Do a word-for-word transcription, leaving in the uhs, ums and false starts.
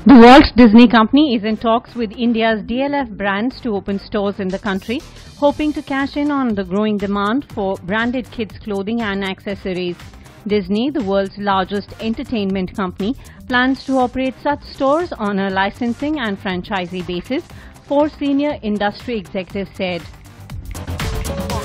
The Walt Disney Company is in talks with India's D L F brands to open stores in the country, hoping to cash in on the growing demand for branded kids' clothing and accessories. Disney, the world's largest entertainment company, plans to operate such stores on a licensing and franchisee basis, four senior industry executives said.